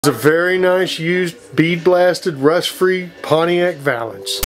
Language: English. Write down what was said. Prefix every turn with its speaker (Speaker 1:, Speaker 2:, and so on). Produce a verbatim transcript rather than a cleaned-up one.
Speaker 1: It's a very nice used bead blasted rust free Pontiac Valance.